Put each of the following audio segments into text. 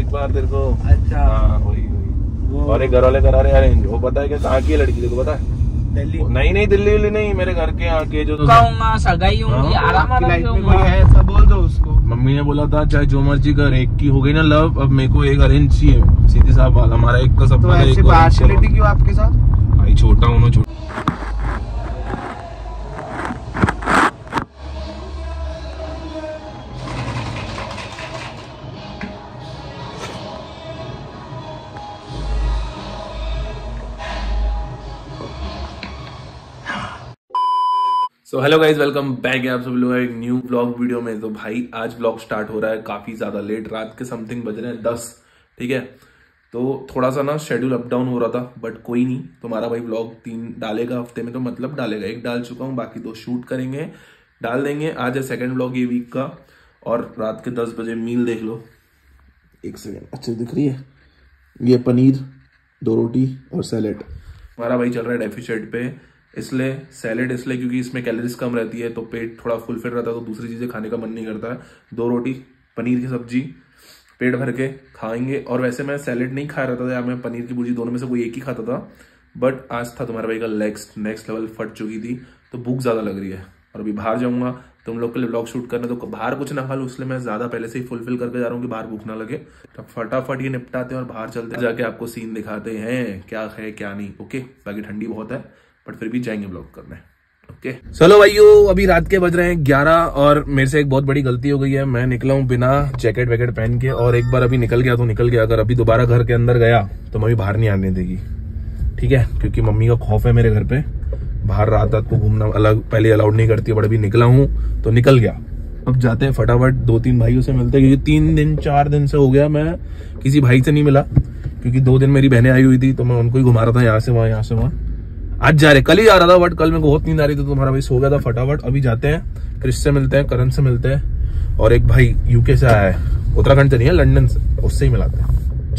एक बार तेरे को। अच्छा हाँ वही। और एक घर वाले करा रहे अरेंज। वो पता है कि कहाँ की है लड़की, देखो पता है? दिल्ली। नहीं दिल्ली नहीं, मेरे घर के यहाँ के जो सगाई होंगी, आराम ऐसा बोल दो उसको। मम्मी ने बोला था चाहे जो मर्जी कर, एक की हो गई ना लव, अब मेरे को एक अरेंज चाहिए। सीधी साफ बात, हमारा एक का सपना है। ऐसी पार्शियलिटी क्यों आपके साथ? भाई छोटा हूँ ना, छोटा। So hello guys, welcome back है आप सब लोग एक न्यू ब्लॉग वीडियो में। तो भाई आज ब्लॉग स्टार्ट हो रहा है काफी ज्यादा लेट, रात के समथिंग बज रहे हैं 10। ठीक है, तो थोड़ा सा ना शेड्यूल अप डाउन हो रहा था, बट कोई नहीं। तुम्हारा भाई ब्लॉग 3 डालेगा हफ्ते में, तो मतलब डालेगा। 1 डाल चुका हूँ, बाकी 2 शूट करेंगे, डाल देंगे। आज है सेकेंड ब्लॉग ये वीक का। और रात के 10 बजे मील देख लो। 1 सेकेंड, अच्छे दिख रही है ये? पनीर, 2 रोटी और सैलेड। हमारा भाई चल रहा है डेफिशिएंट पे, इसलिए सैलेड इसलिए क्योंकि इसमें कैलोरीज कम रहती है, तो पेट थोड़ा फुलफिल रहता है, तो दूसरी चीजें खाने का मन नहीं करता है। 2 रोटी, पनीर की सब्जी, पेट भर के खाएंगे। और वैसे मैं सैलेड नहीं खा रहा था या मैं पनीर की भुर्जी, दोनों में से कोई एक ही खाता था। बट आज था तुम्हारे भाई का नेक्स्ट लेवल फट चुकी थी, तो भूख ज्यादा लग रही है। और अभी बाहर जाऊंगा तुम लोग के लिए ब्लॉग शूट करने, तो बाहर कुछ ना खा लूं, इसलिए मैं ज्यादा पहले से ही फुलफिल करके जा रहा हूँ कि बाहर भूख ना लगे। तो फटाफट ये निपटाते हैं और बाहर चलते हैं, जाके आपको सीन दिखाते हैं क्या है क्या नहीं। ओके, बाकी ठंडी बहुत है बट फिर भी जाएंगे ब्लॉग करने। ओके चलो भाइयों, अभी रात के बज रहे हैं 11 और मेरे से एक बहुत बड़ी गलती हो गई है। मैं निकला हूँ बिना जैकेट वैकेट पहन के, और एक बार अभी निकल गया तो निकल गया। अगर अभी दोबारा घर के अंदर गया तो मम्मी बाहर नहीं आने देगी, ठीक है? क्योंकि मम्मी का खौफ है मेरे घर पे। बाहर रात को घूमना अलग पहले अलाउड नहीं करती है, बट अभी निकला हूँ तो निकल गया। अब जाते हैं फटाफट 2-3 भाइयों से मिलते हैं, क्योंकि 3-4 दिन से हो गया मैं किसी भाई से नहीं मिला। क्योंकि 2 दिन मेरी बहनें आई हुई थी, तो मैं उनको ही घुमा रहा था यहाँ से वहाँ, यहाँ से वहाँ। आज जा रहे, कल ही जा रहा था, बट कल मेरे को बहुत नींद आ रही थी, तो तुम्हारा भाई सो गया था। फटाफट अभी जाते हैं, क्रिश से मिलते हैं, करण से मिलते हैं, और एक भाई यूके से आया है, उत्तराखंड से नहीं है, लंदन से, उससे ही मिलाते हैं।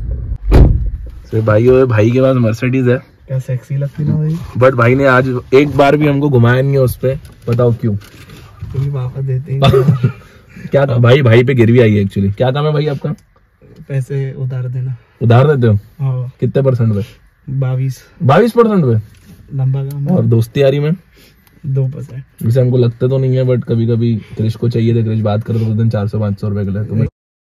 चलो भाई के पास मर्सिडीज है, क्या सेक्सी लगती ना भाई। बट भाई ने आज एक बार भी हमको घुमाया नहीं है उस पे। बताओ क्यों? वापस देते हैं क्या था भाई पे गिरवी आई है एक्चुअली। क्या काम है भाई आपका? पैसे उधार देना। उधार देते हो? हाँ। कितने % पे? 22% पे। लंबा काम। और दोस्ती यारी में 2%। वैसे हमको लगता तो नहीं है, बट कभी कभी क्रिश को चाहिए था, क्रिश बात करो तो दिन 400-500 रुपए के लिए। तुम्हें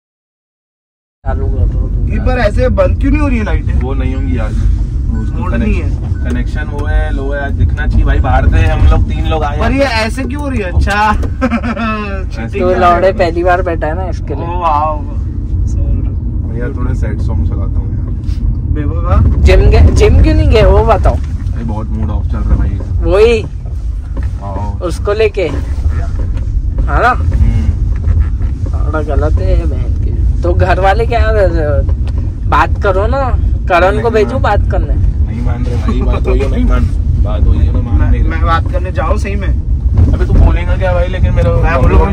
पर ऐसे बंद क्यों नहीं हो रही है लाइटें? वो नहीं होंगी आज, मोड नहीं है, कनेक्शन वो है लो है। आज दिखना चाहिए भाई, बाहर से हम लोग 3 लोग आए, पर ये ऐसे क्यों हो रही है? अच्छा तो लौड़े पहली बार बैठा है ना इसके लिए। भैया थोड़े सैड सॉन्ग चलाता हूँ यार। जिम क्यों नहीं गए वो बताओ? भाई बहुत मूड ऑफ चल रहा है भाई। वही उसको लेके है ना, थोड़ा गलत है बहन के। तो घर वाले क्या, बात करो ना, करण को भेजो बात करने। नहीं मान रहे भाई, बात हुई है नहीं मान, बात हुई है ना मान नहीं। मैं बात करने जाऊँ सही में? अभी तू बोलेगा क्या भाई? लेकिन मेरे मैं बोलूँगा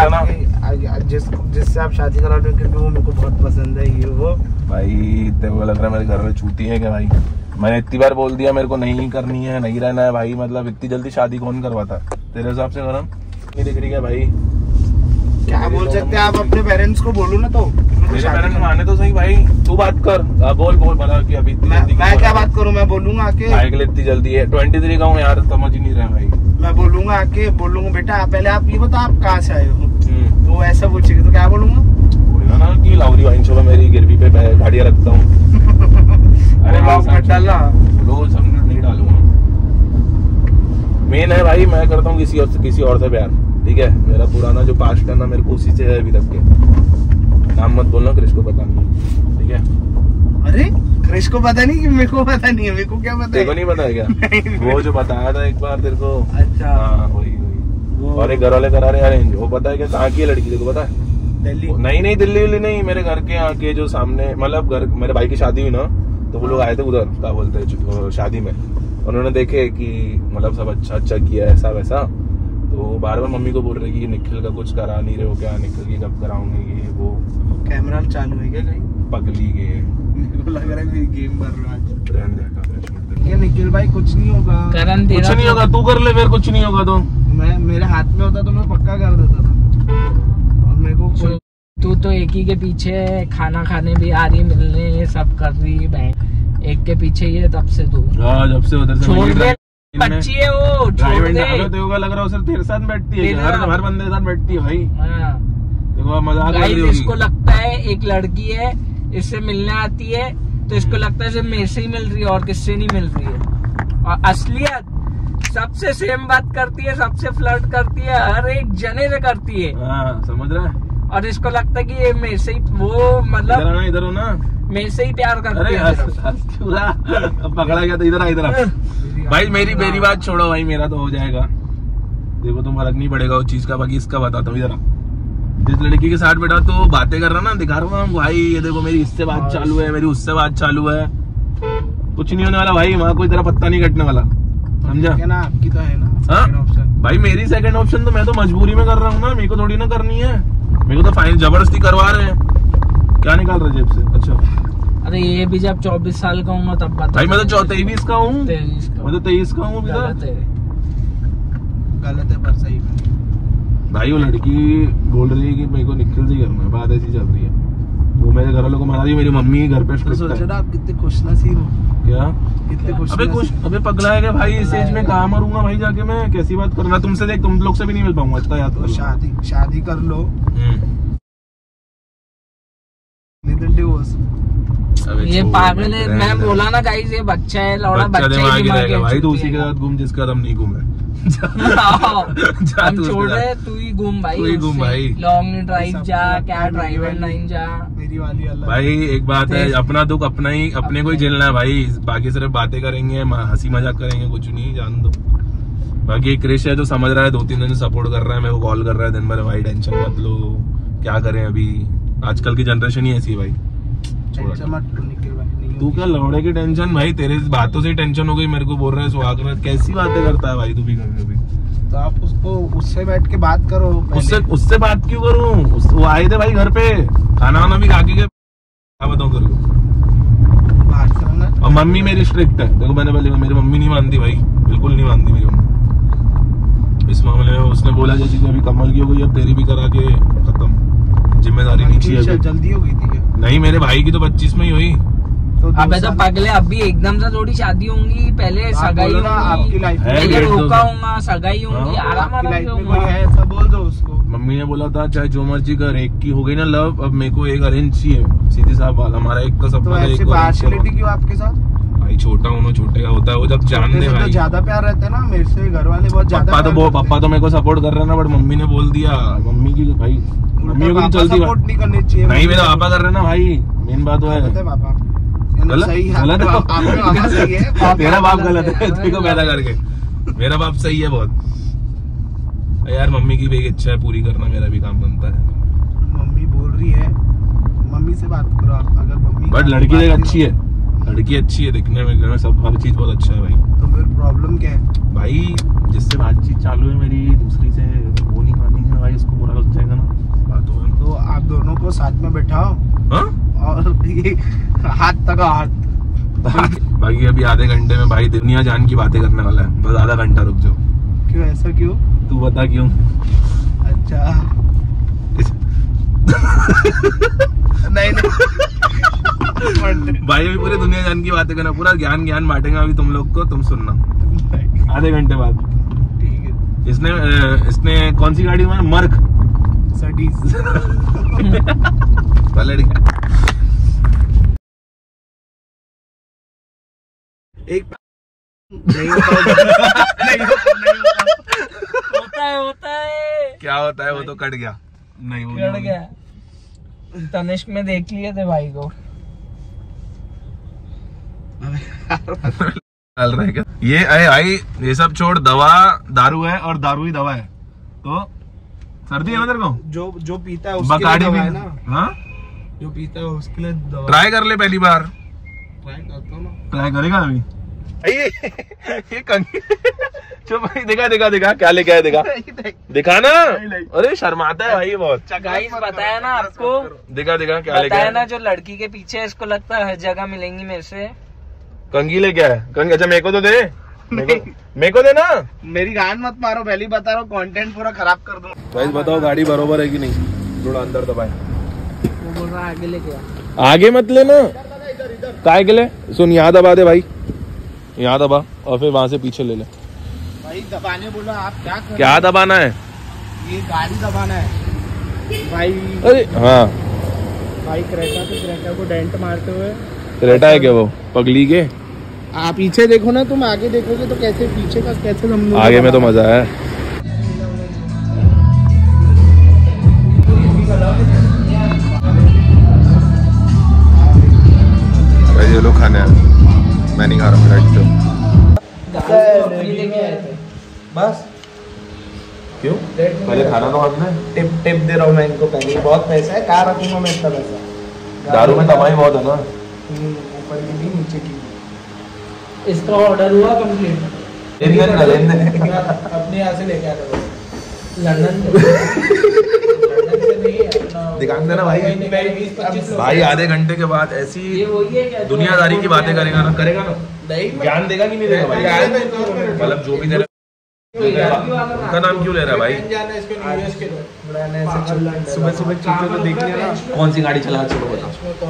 जिससे आप शादी करा रहे हो, क्योंकि वो मेरे को बहुत पसंद है, ये वो। भाई तेरे को लग रहा है मेरे घर में चूती है क्या भाई? मैंने इतनी बार बोल दिया मेरे को नहीं करनी है, नहीं रहना है भाई। मतलब इतनी जल्दी शादी कौन करवाता तेरे हिसाब से? करम नहीं दिख रही क्या भाई? क्या बोल सकते हैं आप? अपने पेरेंट्स को बोलो ना। तो मेरे पेरेंट्स माने तो सही भाई, तू बात कर। बोल बता कि अभी मैं क्या बात करूं? मैं बोलूंगा आके इतनी जल्दी है? 23 का हूँ यार, समझ ही नहीं रहा भाई। मैं बोलूंगा आके, बोलूंगा बेटा पहले आप ये बताओ आप कहाँ से आए हो। तो ऐसा पूछेगी तो क्या बोलूंगा? बोलेगा ना कि लाहौरी वाइन शॉप में मेरी गिरवी पे गाड़ियाँ रखता हूँ। अरे डालना लो, सब नहीं डालूंगा। मेन है भाई, मैं करता हूँ किसी और से प्यार, ठीक है? मेरा पुराना जो पास्ट है ना, मेरे को उसी से है अभी तक के। नाम मत बोलना, क्रिश को पता नहीं, ठीक है? अरे क्रिश को पता नहीं कि मेरे को पता नहीं है? मेरे को क्या पता है? तेरे को नहीं पता है क्या? वो जो बताया था एक बार तेरे को। अच्छा हाँ वही। और एक घर वाले करा रहे अरेंज। वो पता है क्या कहाँ की है लड़की, देखो पता है? दिल्ली। नहीं दिल्ली नहीं, मेरे घर के यहाँ के जो सामने, मतलब घर मेरे भाई की शादी हुई ना, तो वो लोग आए थे उधर, क्या बोलते हैं, शादी में। उन्होंने देखे कि मतलब सब अच्छा किया ऐसा वैसा, तो बार बार मम्मी को बोल रहे कि निखिल का कुछ करा नहीं रहे हो क्या? निखिल की कब कराऊंगे? ये वो कैमरा चालू है क्या कहीं? पगली के लग रहा है गेम भर रहा है। ये निखिल भाई कुछ नहीं होगा, कुछ नहीं होगा, तू कर ले फिर। कुछ नहीं होगा तो मैं, मेरे हाथ में होता तो मैं पक्का कर देता था। और मेरे को तू तो एक ही के पीछे है, खाना खाने भी आ रही, मिलने सब कर रही बहन, एक के पीछे ही है तब से तू। जब से उधर से छोड़ दे, बच्ची है वो, छोड़ दे। तेरे लग रहा है सिर्फ तेरे साथ बैठती है, हर बंदे के साथ बैठती है भाई। देखो मजाक गाइस, इसको लगता है एक लड़की है, इससे मिलने आती है तो इसको लगता है सिर्फ मेरे से ही मिल रही है और किससे नहीं मिल रही है। और असलियत सबसे सेम बात करती है, सबसे फ्लर्ट करती है, हर एक जने से करती है। समझ रहा है। और इसको लगता है कि ये मेरे से ही, वो मतलब इधर हो ना, मेरे से ही प्यार करती है। पकड़ा गया तो इधर भाई मेरी बात छोड़ो भाई, मेरा तो हो जाएगा। देखो तुम फर्क नहीं पड़ेगा उस चीज का, बाकी इसका बताता हूँ। इधर जिस लड़की के साथ बैठा तो बातें कर रहा ना, दिखा रहा हूँ भाई, ये देखो मेरी इससे बात चालू है, मेरी उससे बात चालू है, कुछ नहीं होने वाला भाई, वहाँ कोई तेरा पत्ता नहीं कटने वाला, समझा ना? आपकी तो है ना ऑप्शन भाई, मेरी सेकंड ऑप्शन तो मैं तो मजबूरी में कर रहा हूँ ना, मेरे को थोड़ी ना करनी है, मेरे को तो फाइन जबरदस्ती करवा रहे हैं। क्या निकाल रहे जेब से? अच्छा, अरे ये भी जब 24 साल का हूँ तब बता भाई, मैं तो 23 का हूँ, मैं तो 23 का हूँ। गलत है पर सही है भाई। वो लड़की बोल रही है कि मेरे को निखिल से करना है, बात ऐसी चल रही है, वो मेरे घर वालों को मना रही है, मेरी मम्मी घर पे स्ट्रिक्ट है। आप कितने खुशनसीब हो। क्या कितने खुश? अबे पगला है क्या भाई, इस एज में कहाँ मरूंगा भाई जाके मैं, कैसी बात करना तुमसे, देख तुम लोग से भी नहीं मिल पाऊंगा, इतना याद करो। शादी कर लो, डिवोर्स। ये पागल है, मैं बोला ना गाइस, ये बच्चा है, लौड़ा बच्चा ही दिमाग है भाई, तो उसी के साथ घूम जिसका हम नहीं घूमे। हम छोड़ रहे, तू ही घूम भाई, तू ही घूम भाई, लॉन्ग ड्राइव जा, क्या ड्राइव एंड लाइन जा, मेरी वाली अलग भाई। एक बात है, अपना दुख अपना ही, अपने को ही झेलना है भाई, बाकी सिर्फ बातें करेंगे, हंसी मजाक करेंगे, कुछ नहीं, जान दो। बाकी एक क्रिश है जो समझ रहा है, 2-3 दिन सपोर्ट कर रहा है, मेरे को कॉल कर रहा है दिन भर, भाई टेंशन मत लो, क्या करें अभी, आजकल की जनरेशन ही ऐसी है भाई। तू क्या लौड़े की टेंशन भाई, तेरे बातों से टेंशन हो गई, मेरे को बोल रहा है सुहागरात, कैसी बातें करता है भाई तू भी, घर भी। तो आप उससे बैठ के बात करो। उससे बात क्यों करूं? वो आए थे भाई घर पे, खाना वाना भी खा के गए, क्या बताऊं तेरे को। बाहर से मंगा। और मम्मी मेरी स्ट्रिक्ट है, देखो मैंने पहले, मेरी मम्मी नहीं मानती भाई, बिल्कुल नहीं मानती मेरी मम्मी इस मामले में। उसने बोला जैसे कि अभी कमल की हो गई, अब तेरी भी करा के खत्म, जिम्मेदारी नहीं चाहिए। जल्दी हो गई थी क्या? नहीं, मेरे भाई की तो 25 में ही हुई। अबे तो पगले, अभी एकदम से थोड़ी शादी होंगी, पहले सगाई होगी, आपकी लाइफ पहले रोका होऊंगा, सगाई होंगी, आराम ऐसा बोल दो उसको। मम्मी ने बोला था चाहे जो मर्जी कर, एक की हो गई ना लव, अब मेरे को एक अरेंज चाहिए, सीधी साफ बात, हमारा एक का सपना है। ऐसे पार्शियलिटी क्यों आपके साथ? भाई छोटा हूँ ना, छोटे का होता है, वो जब जान दे भाई, ज्यादा प्यार रहता है ना मेरे से, घर वाले बहुत ज्यादा। पापा तो मेरे को सपोर्ट कर रहे हैं ना, बट मम्मी ने बोल दिया, मम्मी की भाई, मम्मी को चलती सपोर्ट नहीं करनी चाहिए। नहीं, मेरा पापा कर रहे हैं ना भाई, मेन बात वो है। पापा गलत सही है, तेरा बाप गलत है, देखो पैदा करके, मेरा बाप सही है बहुत यार। मम्मी की भी एक इच्छा है पूरी करना, मेरा भी काम बनता है। मम्मी बोल रही है, मम्मी से बात करो आप, अगर मम्मी। बट लड़की देख अच्छी है, लड़की अच्छी है दिखने में, सब हर चीज बहुत अच्छा है भाई। तो फिर प्रॉब्लम क्या है भाई? जिससे बातचीत चालू है मेरी दूसरी से, वो नहीं मानेंगे भाई, इसको बुरा लग जाएगा ना बातों में। तो आप दोनों को साथ में बैठाओ और ये हाथ तक हाथ। बाकी अभी आधे घंटे में भाई दुनिया जान की बातें करने वाला है, बस आधा घंटा रुक जाओ। क्यों, ऐसा क्यों? तू बता क्यों? अच्छा नहीं भाई अभी पूरी दुनिया जान की बातें करना, पूरा ज्ञान बांटेंगे अभी तुम लोग को, तुम सुनना आधे घंटे बाद। ठीक है। इसने कौन सी गाड़ी में? मर्क सडीज एक नहीं होता है क्या होता है, वो तो कट गया। नहीं वो कट गया, तनिष्क में देख लिए थे भाई को। चल रहा है क्या ये? अरे भाई ये सब छोड़, दवा दारू है और दारू ही दवा है, तो सर्दी है ना तेरे को? जो पीता है उसके लिए दवा है ना। हाँ, जो पीता है उसके लिए दवा। ट्राई कर ले पहली बार। ट्राई करता हूँ ना। ट्राई करेगा अभी? ये कंगी चुप भाई, दिखा क्या लेके आया, दिखा ना। अरे शर्माता है भाई ये बहुत। गाइस बताया ना आपको, दिखा क्या लेके आया। बताया ना, जो लड़की के पीछे है, इसको लगता है हर जगह मिलेंगी मेरे से। कंगी लेके आया? कंगी? अच्छा मेरे को तो दे, मेरे को दे ना। मेरी गान मत मारो, पहले बता रहा हूँ, कंटेंट पूरा खराब कर दूं। गाइस बताओ गाड़ी बरोबर है कि नहीं? थोड़ा अंदर दबाए। बोल रहा आगे लेके आ। आगे मत लेना, काय के ले? सुन, यहाँ दबा दे भाई, यहाँ दबा और फिर वहां से पीछे ले ले। भाई दबाने बोला, आप क्या क्या दबाना है? ये गाड़ी दबाना है भाई। अरे हाँ, भाई क्रेटा को डेंट मारते हुए। क्रेटा है क्या वो पगली के? आप पीछे देखो ना, तुम आगे देखोगे तो कैसे पीछे का कैसे हम आगे में तो मजा है। ये लोग खाने हैं, मैं नहीं खा रहा, मेरा बस। क्यों? पहले खाना तो हमने टिप दे रहा हूँ मैं इनको पहले। बहुत पैसा है, कहाँ रखूंगा मैं इतना पैसा? दारू में दवाई बहुत है ना, ऊपर की भी नीचे की। इसका ऑर्डर हुआ कंप्लीट? अपने यहाँ से लेके आ रहा लंदन दिखान देना भाई। भाई आधे घंटे के बाद ऐसी दुनियादारी की बातें करेगा ना, ज्ञान देगा कि नहीं देगा भाई? मतलब जो भी दे रहा, उनका नाम क्यों ले रहा है भाई? सुबह सुबह चीजों को देख लिया ना। कौन सी गाड़ी चला चलो बताओ।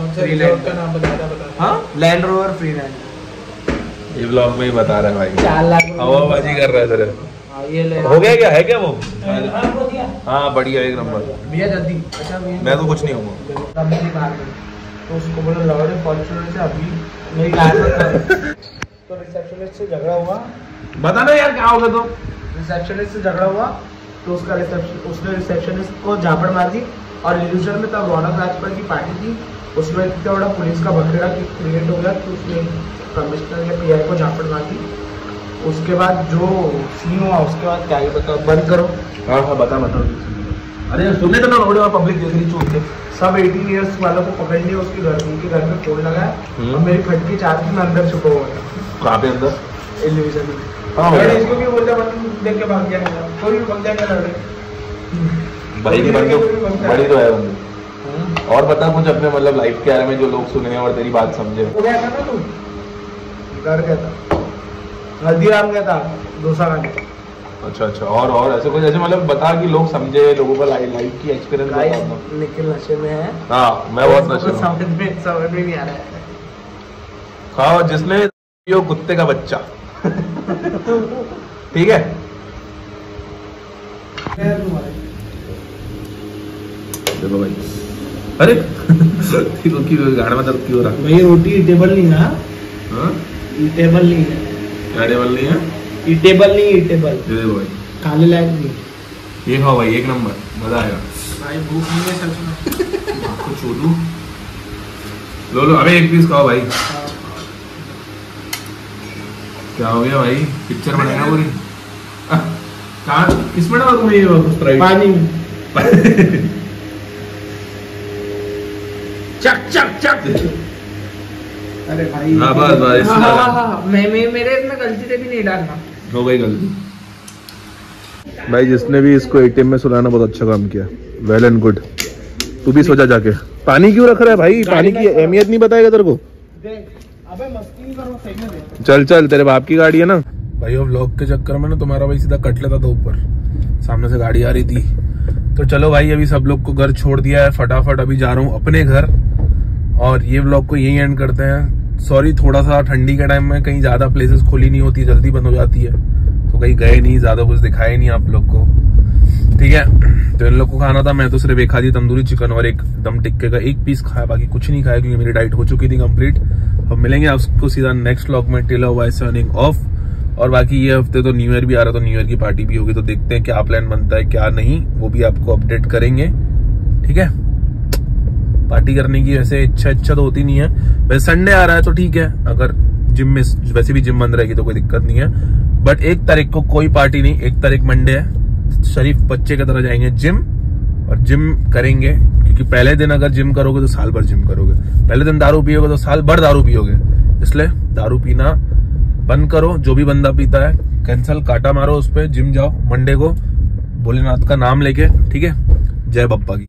हाँ, लैंड रोवर फ्रीलैंड। ये ब्लॉग में ही बता रहा है भाई, 4 लाख हवाबाजी कर रहा है तेरे। ये ले हो गया क्या? है क्या वो? हाँ बढ़िया, एक नंबर। भैया जल्दी। अच्छा मैं तो कुछ नहीं हूँ। तो उसको बोला लौड़े फॉर्च्यूनर से अभी मेरी कार तो रिसेप्शनिस्ट से झगड़ा हुआ। बता ना यार क्या होगा। तो रिसेप्शनिस्ट से झगड़ा हुआ तो उसने रिसेप्शनिस्ट को झापड़ मार दी। और इल्यूजन में तब रौनक राजपाल की पार्टी थी, उसमें इतना बड़ा पुलिस का बखेड़ा क्रिएट हो गया कि उसने कमिश्नर या पीआई को झापड़ मार दी। उसके बाद जो सीन हुआ उसके बाद क्या ही बताओ। बंद करो। हाँ हाँ बता। अरे सुनने तो ना रोड में पब्लिक देख रही चूक के। सब 18 ईयर्स वालों को पकड़ लिया, उनके घर में फोन लगाया और मेरी फटकी चाबी में अंदर छुपा हुआ था। कहाँ पे अंदर? इल्यूजन में। हाँ, इसको भी बोलता देख के भाग गया, कोई भी भाग जाएगा लड़के। भाई की बंदूक बड़ी तो है बंदूक। और बता कुछ अपने मतलब लाइफ के बारे में जो लोग सुने और तेरी बात समझे। गया था ना तू? घर गया था, हल्दीराम गया था डोसा खाने। अच्छा और ऐसे कुछ ऐसे मतलब बता कि लोग समझे, लोगों का लाइफ की एक्सपीरियंस बताओ। निखिल नशे में है। हाँ मैं बहुत नशे में। समझ में नहीं आ रहा है। हाँ जिसने यो कुत्ते का बच्चा। ठीक है। देखो भाई, अरे गाड़ी में दर्द क्यों हो रहा? भाई रोटी ईटेबल नहीं ना? ईटेबल नहीं है। क्या टेबल नहीं है? ईटेबल नहीं, ईटेबल। ये देखो भाई, खाने लायक नहीं। ये खाओ भाई, एक नंबर, मजा आएगा। भाई भूख नहीं है सच में। आपको छोड़ू लो अबे एक पीस खाओ भाई। क्या हो गया भाई? पिक्चर बनाएगा पूरी? कहाँ किसमें डाला तुमने ये स्प्राइट? पानी में। चक चक चक। अरे भाई हाँ बस मेरे इसमें गलती से भी नहीं डालना। हो गई गलती। भाई जिसने भी इसको एटीएम में सुलाना बहुत अच्छा काम किया, वेल एंड गुड। तू भी सोचा जाके। पानी क्यों रख रहा है भाई? पानी की अहमियत नहीं बताएगा तेरे को? अबे मस्ती नहीं करो, सही में दे। चल तेरे बाप की गाड़ी है ना भाई। वो व्लॉग के चक्कर में ना तुम्हारा भाई सीधा कट लेता था ऊपर, सामने से गाड़ी आ रही थी। तो चलो भाई अभी सब लोग को घर छोड़ दिया है, फटाफट अभी जा रहा हूँ अपने घर और ये व्लॉग को यही एंड करते हैं। सॉरी थोड़ा सा ठंडी के टाइम में कहीं ज्यादा प्लेसेस खुली नहीं होती, जल्दी बंद हो जाती है, तो कहीं गए नहीं, ज्यादा कुछ दिखाए नहीं आप लोग को। ठीक है, तो इन लोग को खाना था, मैं तो सिर्फ एक खादी तंदूरी चिकन और एक दम टिक्के का एक पीस खाया, बाकी कुछ नहीं खाया क्योंकि मेरी डाइट हो चुकी थी कंप्लीट। अब मिलेंगे आपको सीधा नेक्स्ट व्लॉग में। Till why signing off. और बाकी ये हफ्ते तो न्यू ईयर भी आ रहा, तो न्यू ईयर की पार्टी भी होगी, तो देखते हैं क्या प्लान बनता है क्या नहीं, वो भी आपको अपडेट करेंगे। ठीक है, पार्टी करने की वैसे इच्छा तो होती नहीं है, वैसे संडे आ रहा है तो ठीक है, अगर जिम में वैसे भी जिम बंद रहेगी तो कोई दिक्कत नहीं है। बट 1 तारीख को कोई पार्टी नहीं, 1 तारीख मंडे है, शरीफ बच्चे की तरह जाएंगे जिम और जिम करेंगे, क्योंकि पहले दिन अगर जिम करोगे तो साल भर जिम करोगे, पहले दिन दारू पियोगे तो साल भर दारू पियोगे, इसलिए दारू पीना बंद करो। जो भी बंदा पीता है कैंसल, काटा मारो उस पर, जिम जाओ मंडे को भोलेनाथ का नाम लेके। ठीक है, जय बप्पा की।